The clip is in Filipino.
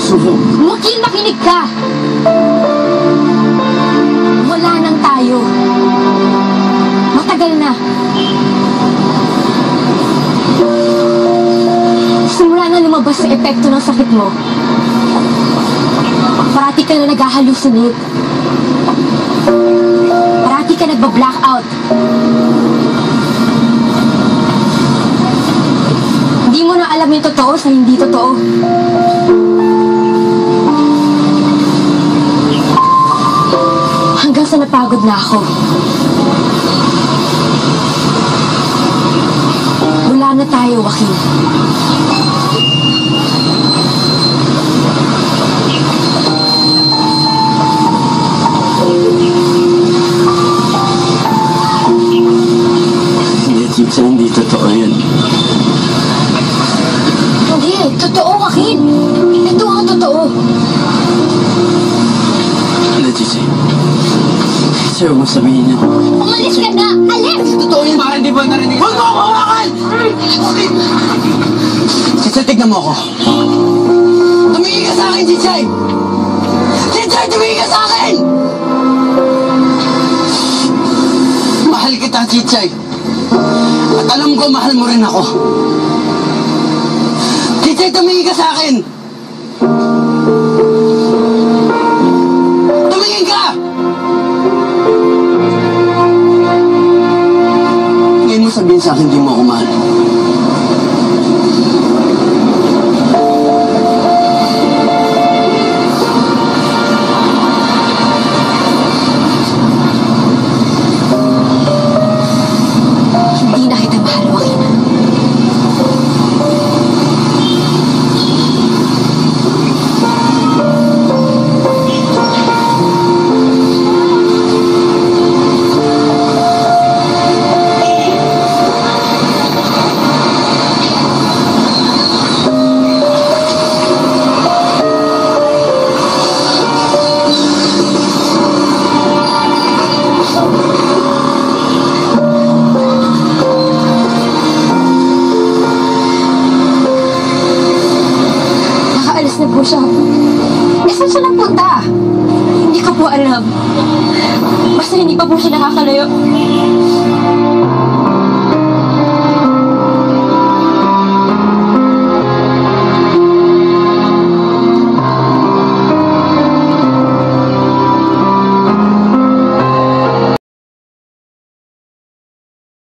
puso mo. Joaquin, makinig ka! Wala nang tayo. Matagal na. Simula na lumabas sa epekto ng sakit mo. Parati ka na nag-halusinate. Parati ka nagba-blackout. Hindi mo na alam yung totoo sa hindi totoo. Hanggang sa napagod na ako. Wala na tayo, Joaquin. Chicha, hindi totoo yun. Hindi, totoo, Joaquin. Ito ang totoo. Ano, Chicha? Chicha, huwag mo sabihin niya. Umalis ka na! Alis! Totoo yun, baka hindi ba narinig? Huwag mo ako hawakan! Chicha, tignan mo ako. Tumingin ka sa akin, Chichay! Chichay, tumingin ka sa akin! Mahal kita, Chichay. At alam ko, mahal mo rin ako. Chichay, tumingin ka sa akin! Tumingin ka! Ngayon mo sabihin sa akin, di mo ako mahal. Hindi na kita mahal, Joaquin. Nakaalis na po siya. Eh, saan siya nagpunta? Hindi ko po alam. Basta hindi pa po siya nakakalayo.